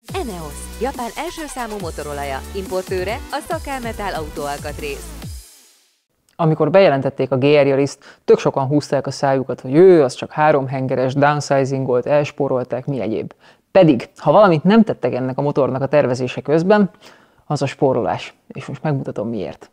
ENEOS, Japán első számú motorolaja, importőre a Szakámetál autóalkatrész. Amikor bejelentették a GR Yaris-t, tök sokan húzták a szájukat, hogy az csak 3 hengeres, downsizingolt, elspórolták, mi egyéb. Pedig, ha valamit nem tettek ennek a motornak a tervezése közben, az a spórolás. És most megmutatom miért.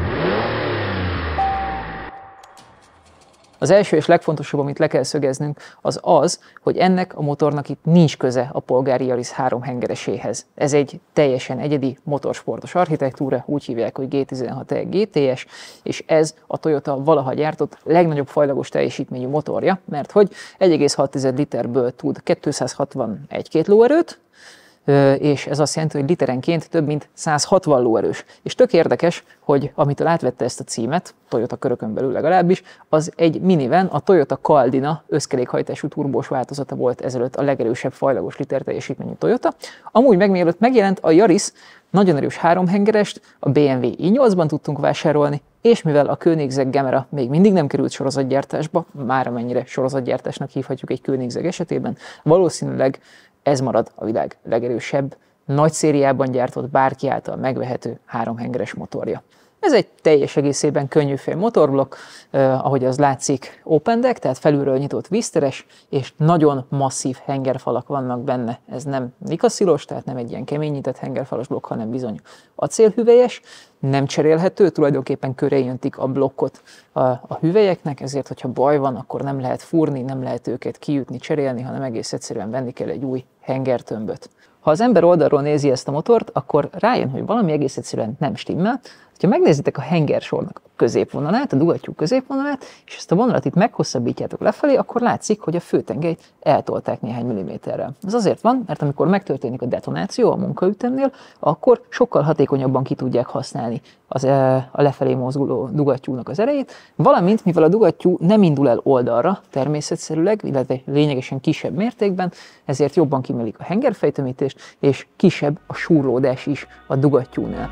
Az első és legfontosabb, amit le kell szögeznünk, az az, hogy ennek a motornak itt nincs köze a polgári Yaris 3 hengereséhez. Ez egy teljesen egyedi motorsportos architektúra, úgy hívják, hogy G16E GTS, és ez a Toyota valaha gyártott legnagyobb fajlagos teljesítményű motorja, mert hogy 1,6 literből tud 261 lóerőt, és ez azt jelenti, hogy literenként több mint 160 lóerős. És tök érdekes, hogy amitől átvette ezt a címet, Toyota körökön belül legalábbis, az egy minivan, a Toyota Caldina összkerékhajtású turbós változata volt ezelőtt a legerősebb fajlagos liter teljesítményű Toyota. Amúgy meg mielőtt megjelent a Yaris, nagyon erős 3 hengerest, a BMW i8-ban tudtunk vásárolni, és mivel a Koenigsegg Gemera még mindig nem került sorozatgyártásba, már amennyire sorozatgyártásnak hívhatjuk egy Koenigsegg esetében, valószínűleg ez marad a világ legerősebb, nagy szériában gyártott, bárki által megvehető 3 hengeres motorja. Ez egy teljes egészében könnyűfél motorblokk, ahogy az látszik open deck, tehát felülről nyitott vízteres, és nagyon masszív hengerfalak vannak benne. Ez nem nikaszilos, tehát nem egy ilyen keményített hengerfalas blokk, hanem bizony acélhüvelyes, nem cserélhető, tulajdonképpen köré jöntik a blokkot a hüvelyeknek, ezért, hogyha baj van, akkor nem lehet fúrni, nem lehet őket kiütni, cserélni, hanem egész egyszerűen venni kell egy új hengertömböt. Ha az ember oldalról nézi ezt a motort, akkor rájön, hogy valami egész egyszerűen nem stimmel. Ha megnézitek a hengersornak a középvonalát, a dugattyú középvonalát, és ezt a vonalat itt meghosszabbítjátok lefelé, akkor látszik, hogy a főtengelyt eltolták néhány milliméterrel. Ez azért van, mert amikor megtörténik a detonáció a munkaütemnél, akkor sokkal hatékonyabban ki tudják használni a lefelé mozguló dugattyúnak az erejét, valamint mivel a dugattyú nem indul el oldalra természetszerűleg, illetve lényegesen kisebb mértékben, ezért jobban kimelik a hengerfejtömítést, és kisebb a súrlódás is a dugattyúnál.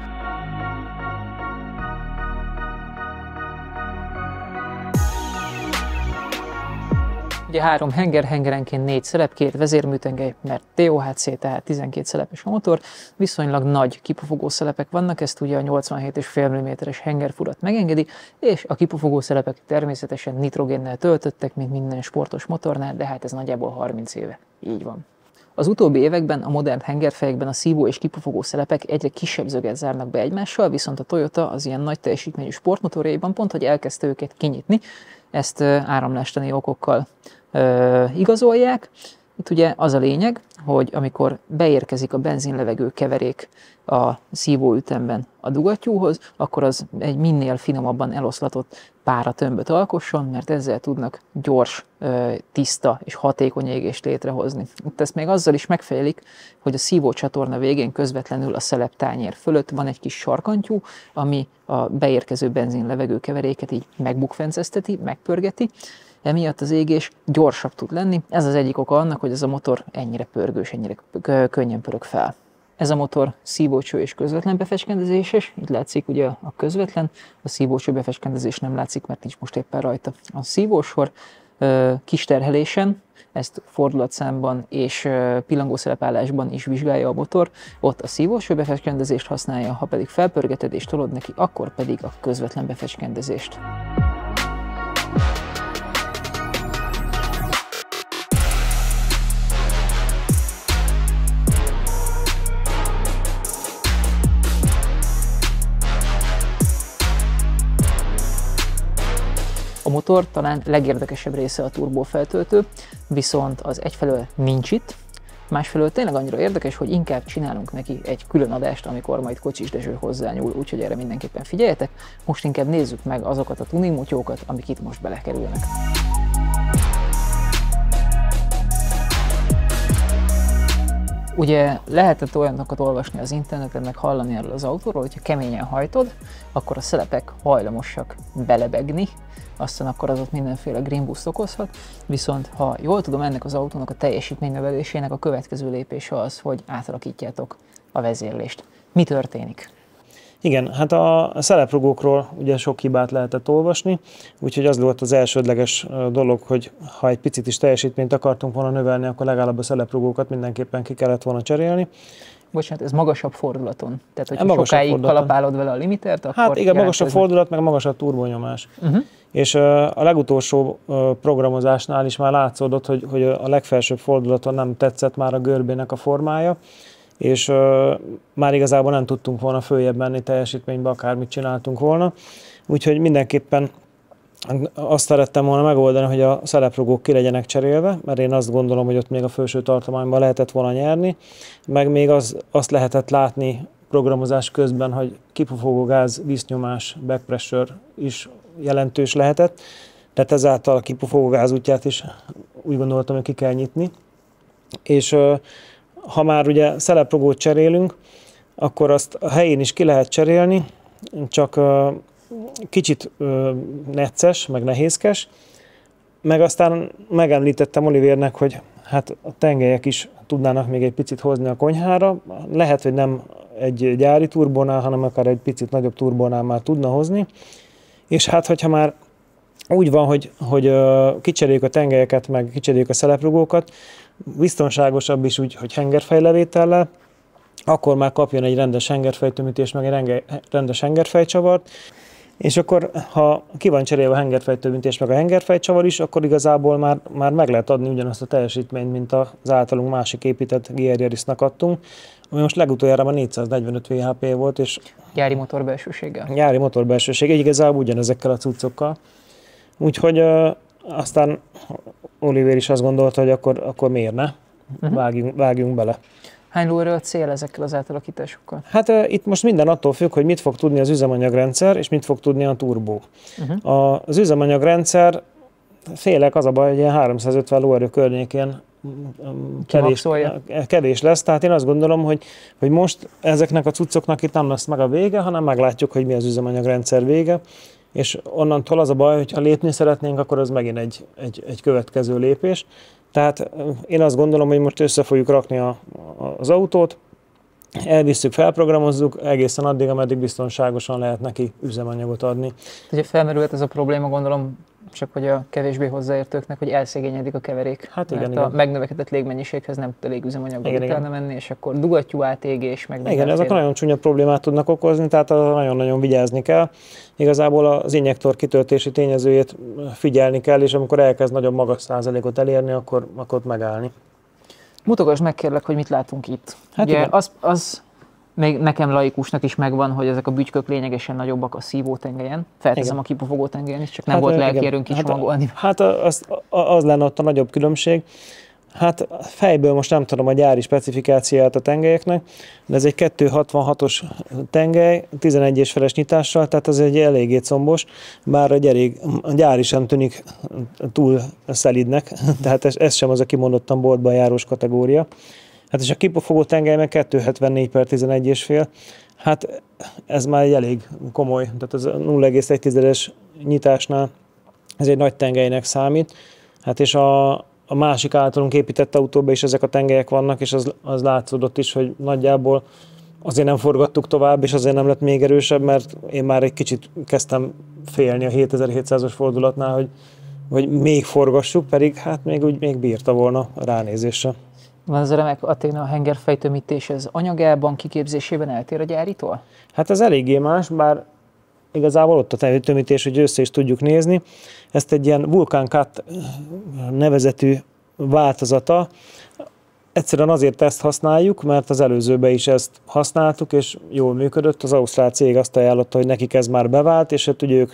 Ugye 3 henger, hengerenként 4 szelep, 2 vezérműtengely, mert TOHC, tehát 12 szelepes a motor, viszonylag nagy kipufogó szelepek vannak, ezt ugye a 87,5 mm-es hengerfurat megengedi, és a kipufogó szelepek természetesen nitrogénnel töltöttek, mint minden sportos motornál, de hát ez nagyjából 30 éve így van. Az utóbbi években a modern hengerfejekben a szívó és kipufogó szelepek egyre kisebb zöget zárnak be egymással, viszont a Toyota az ilyen nagy teljesítményű sportmotorjaiban pont, hogy elkezdte őket kinyitni, ezt áramlástani okokkal igazolják. Itt ugye az a lényeg, hogy amikor beérkezik a benzinlevegő keverék a szívóütemben a dugattyúhoz, akkor az egy minél finomabban eloszlatott páratömböt alkosson, mert ezzel tudnak gyors, tiszta és hatékony égést létrehozni. Itt ezt még azzal is megfejlik, hogy a szívócsatorna végén közvetlenül a szeleptányér fölött van egy kis sarkantyú, ami a beérkező benzinlevegő keveréket így megbukfencezteti, megpörgeti. Emiatt az égés gyorsabb tud lenni. Ez az egyik oka annak, hogy ez a motor ennyire pörgős, ennyire könnyen pörög fel. Ez a motor szívócső és közvetlen befecskendezéses, itt látszik ugye a közvetlen, a szívócső befecskendezés nem látszik, mert nincs most éppen rajta. A szívósor kis terhelésen, ezt fordulatszámban és pillangószelepállásban is vizsgálja a motor, ott a szívóső befecskendezést használja, ha pedig felpörgeted és tolod neki, akkor pedig a közvetlen befecskendezést. A motor talán legérdekesebb része a turbófeltöltő, viszont az egyfelől nincs itt, másfelől tényleg annyira érdekes, hogy inkább csinálunk neki egy külön adást, amikor majd Kocsis Dezső hozzányúl, úgyhogy erre mindenképpen figyeljetek. Most inkább nézzük meg azokat a tuningmutyókat, amik itt most belekerülnek. Ugye lehetett olyanokat olvasni az interneten, meg hallani erről az autóról, hogyha keményen hajtod, akkor a szelepek hajlamosak belebegni, aztán akkor az ott mindenféle green boost okozhat, viszont ha jól tudom, ennek az autónak a teljesítménynövelésének a következő lépése az, hogy átalakítjátok a vezérlést. Mi történik? Igen, hát a szeleprugókról ugye sok hibát lehetett olvasni, úgyhogy az volt az elsődleges dolog, hogy ha egy picit is teljesítményt akartunk volna növelni, akkor legalább a szeleprugókat mindenképpen ki kellett volna cserélni. Bocsánat, ez magasabb fordulaton? Tehát, hogyha magasabb sokáig fordulaton kalapálod vele a limitert, akkor... Hát igen, magasabb fordulat, meg magasabb turbonyomás. És a legutolsó programozásnál is már látszódott, hogy a legfelsőbb fordulaton nem tetszett már a görbének a formája, és már igazából nem tudtunk volna följebb menni teljesítménybe, akármit csináltunk volna. Úgyhogy mindenképpen azt szerettem volna megoldani, hogy a szeleprugók ki legyenek cserélve, mert én azt gondolom, hogy ott még a felső tartományban lehetett volna nyerni, meg még azt lehetett látni programozás közben, hogy kipufogógáz, víznyomás, backpressure is jelentős lehetett, tehát ezáltal a kipufogógáz útját is úgy gondoltam, hogy ki kell nyitni. És ha már ugye szeleprugót cserélünk, akkor azt a helyén is ki lehet cserélni, csak kicsit necces, meg nehézkes, meg aztán megemlítettem Olivérnek, hogy hát a tengelyek is tudnának még egy picit hozni a konyhára. Lehet, hogy nem egy gyári turbónál, hanem akár egy picit nagyobb turbónál már tudna hozni. És hát, hogyha már úgy van, hogy kicseréljük a tengelyeket, meg kicseréljük a szeleprugókat, biztonságosabb is úgy, hogy hengerfejlevétellel, akkor már kapjon egy rendes hengerfejtömítés, meg egy rendes hengerfejcsavart, és akkor, ha ki van cserélve a hengerfejtömítés, meg a hengerfejcsavar is, akkor igazából már meg lehet adni ugyanazt a teljesítményt, mint az általunk másik épített GR Yarisnak adtunk, ami most legutoljára már 445 VHP volt, és gyári motorbelsőséggel. Gyári motorbelsőséggel, igazából ugyanezekkel a cuccokkal. Úgyhogy aztán Oliver is azt gondolta, hogy akkor miért ne? Vágjunk bele. Hány lóerő a cél ezekkel az átalakításokkal? Hát itt most minden attól függ, hogy mit fog tudni az üzemanyagrendszer, és mit fog tudni a turbó. Az üzemanyagrendszer, félek az a baj, hogy ilyen 350 lóerő környékén kevés lesz, tehát én azt gondolom, hogy most ezeknek a cuccoknak itt nem lesz meg a vége, hanem meglátjuk, hogy mi az üzemanyagrendszer vége, és onnantól az a baj, hogy ha lépni szeretnénk, akkor az megint egy következő lépés. Tehát én azt gondolom, hogy most össze fogjuk rakni az autót, elvisszük, felprogramozzuk, egészen addig, ameddig biztonságosan lehet neki üzemanyagot adni. Ugye felmerült ez a probléma, gondolom, csak hogy a kevésbé hozzáértőknek, hogy elszegényedik a keverék. Hát igen, a megnövekedett légmennyiséghez nem tud elég üzemanyaggal utána menni, és akkor dugattyú átégés, meg igen, ezek nagyon csúnya problémát tudnak okozni, tehát nagyon-nagyon vigyázni kell. Igazából az injektor kitöltési tényezőjét figyelni kell, és amikor elkezd nagyobb magas százalékot elérni, akkor ott megállni. Mutogass meg kérlek, hogy mit látunk itt. Hát ugye az még nekem laikusnak is megvan, hogy ezek a bütykök lényegesen nagyobbak a szívótengelyen. Felteszem a kipufogó tengelyen is, csak nem volt lelkiérőnk kicsomagolni. Hát az lenne ott a nagyobb különbség. Hát fejből most nem tudom a gyári specifikációját a tengelyeknek, de ez egy 266-os tengely, 11 feles nyitással, tehát ez egy eléggé combos, bár a gyári sem tűnik túl szelidnek, tehát ez sem az a kimondottan boltban járós kategória. Hát és a kipufogó tengely meg 274/11,5, hát ez már egy elég komoly, tehát az 0,1-es nyitásnál ez egy nagy tengelynek számít. Hát és a másik általunk épített autóban is ezek a tengelyek vannak, és az látszódott is, hogy nagyjából azért nem forgattuk tovább, és azért nem lett még erősebb, mert én már egy kicsit kezdtem félni a 7700-as fordulatnál, hogy még forgassuk, pedig hát még bírta volna a ránézésre. Van az a remek Athena hengerfejtömítés, ez anyagában, kiképzésében eltér a gyáritól? Hát ez eléggé más, bár igazából ott a tömítés, hogy össze is tudjuk nézni. Ezt egy ilyen Vulcan Cut nevezetű változata. Egyszerűen azért ezt használjuk, mert az előzőben is ezt használtuk, és jól működött. Az ausztrál cég azt ajánlotta, hogy nekik ez már bevált, és hát ugye ők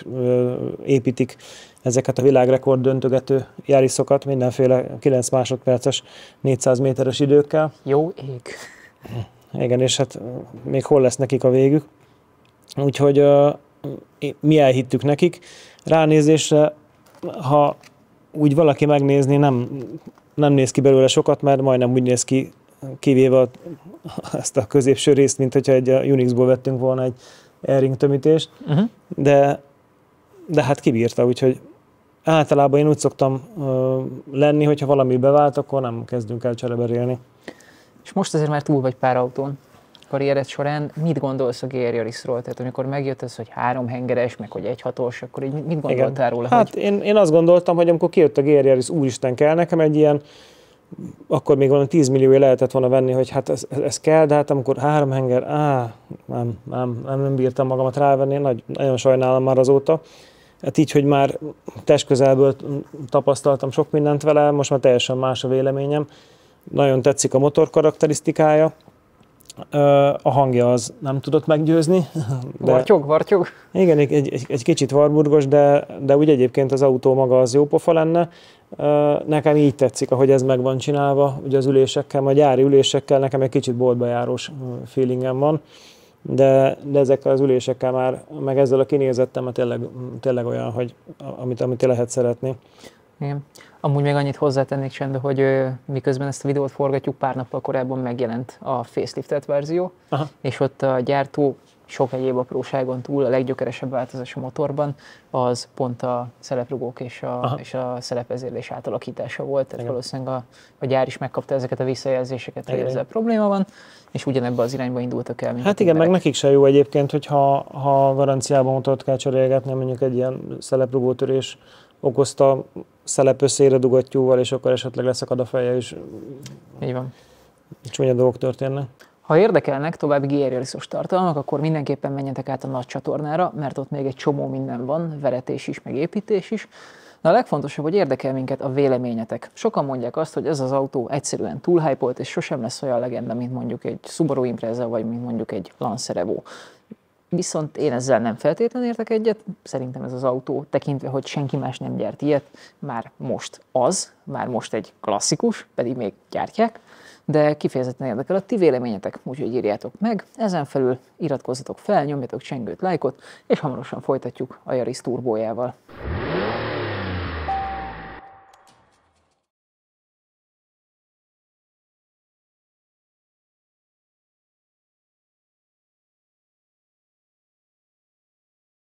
építik ezeket a világrekord döntögető Yariszokat, mindenféle 9 másodperces, 400 méteres időkkel. Jó ég! Igen, és hát még hol lesz nekik a végük. Úgyhogy mi elhittük nekik. Ránézésre, ha úgy valaki megnézni, nem néz ki belőle sokat, mert majdnem úgy néz ki, kivéve ezt a középső részt, mint hogyha egy Unixból vettünk volna egy Air-ring tömítést, de hát kibírta, úgyhogy általában én úgy szoktam lenni, hogyha valami bevált, akkor nem kezdünk el csereberélni. És most azért már túl vagy pár autón. karriered során mit gondolsz a GR Yarisról? Tehát amikor megjött ez, hogy 3 hengeres, meg hogy 1.6-os, akkor így mit gondoltál róla? Hát hogy... én azt gondoltam, hogy amikor kijött a GR Yaris, úristen, kell nekem egy ilyen, akkor még valami 10 milliója lehetett volna venni, hogy hát ez kell, de hát amikor 3 henger, nem bírtam magamat rávenni, nagyon sajnálom már azóta. Hát így, hogy már testközelből tapasztaltam sok mindent vele, most már teljesen más a véleményem. Nagyon tetszik a motor karakterisztikája. A hangja az nem tudott meggyőzni. Vartyog. Igen, egy kicsit varburgos, de úgy egyébként az autó maga az jó pofa lenne. Nekem így tetszik, ahogy ez meg van csinálva, ugye az ülésekkel, a gyári ülésekkel nekem egy kicsit boltba járós feelingem van, de ezekkel az ülésekkel már, meg ezzel a kinézettem, tényleg olyan, hogy amit lehet szeretni. Igen. Amúgy még annyit hozzátennék csendben, hogy miközben ezt a videót forgatjuk, pár nappal korábban megjelent a faceliftet verzió, és ott a gyártó sok egyéb apróságon túl a leggyökeresebb változás a motorban az pont a szeleprugók és a szelepvezérlés átalakítása volt. Tehát igen. Valószínűleg a gyár is megkapta ezeket a visszajelzéseket, hogy ezzel probléma van, és ugyanebben az irányba indultak el. Hát igen, meg nekik se jó egyébként, hogyha garanciában motort kell cserélgetni, mondjuk egy ilyen szeleprugótörés okozta szelepösszére dugattyúval, és akkor esetleg leszakad a feje, és így van. Csúnya dolgok történnek. Ha érdekelnek további GR Yarisos tartalmak, akkor mindenképpen menjetek át a nagy csatornára, mert ott még egy csomó minden van, veretés is, meg építés is. De a legfontosabb, hogy érdekel minket a véleményetek. Sokan mondják azt, hogy ez az autó egyszerűen túlhypolt, és sosem lesz olyan legenda, mint mondjuk egy Subaru Impreza, vagy mint mondjuk egy Lancer Evo. Viszont én ezzel nem feltétlenül értek egyet, szerintem ez az autó, tekintve, hogy senki más nem gyárt ilyet, már most egy klasszikus, pedig még gyártják, de kifejezetten érdekel a ti véleményetek, úgyhogy írjátok meg, ezen felül iratkozzatok fel, nyomjatok csengőt, lájkot, és hamarosan folytatjuk a Yaris turbójával.